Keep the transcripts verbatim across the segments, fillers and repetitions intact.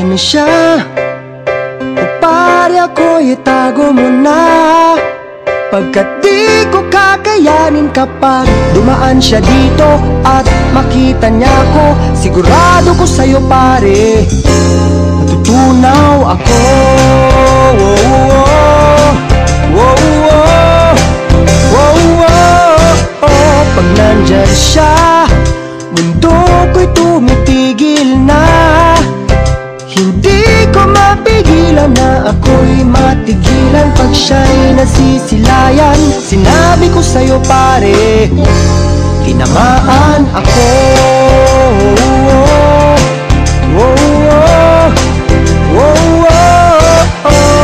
nandyan na siya, o pare ako'y itago mo na, pagkat di ko kakayanin kapag dumaan siya dito at makita niya ko. Sigurado ko sa'yo pare, matutunaw ako. Oh, oh, oh, oh, oh, oh, oh. Pag nandyan siya, mundo ko'y tumitigil na. Hindi ko mapigilan na ako'y matigilan pag siya'y nasisilayan. Sinabi ko sa'yo pare, tinamaan ako. Oh, oh, oh, oh, oh,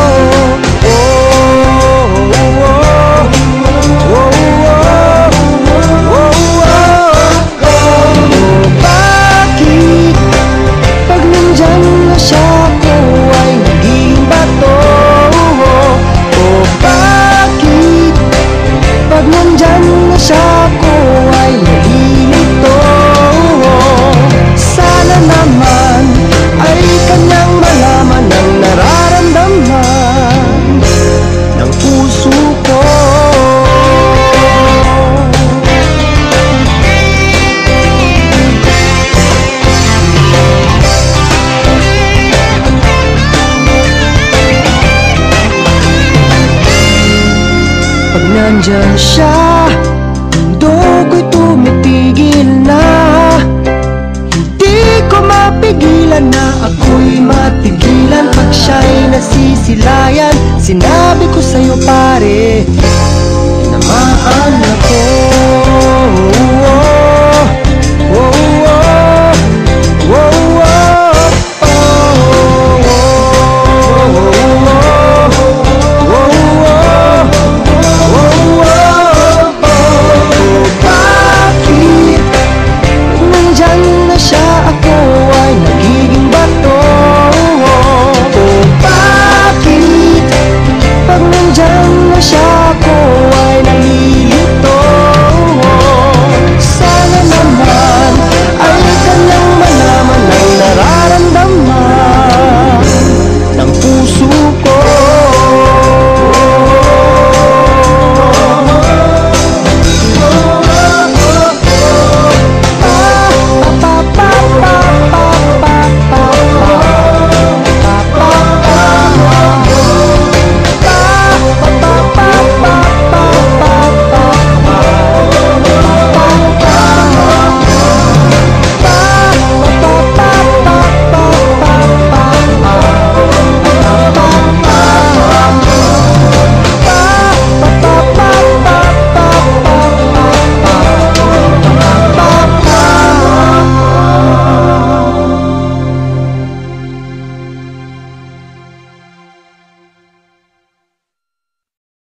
nandyan siya, mundo ko'y tumitigil na. Hindi ko mapigilan na ako'y matigilan pag siya'y nasisilayan. Sinabi ko sa'yo pare,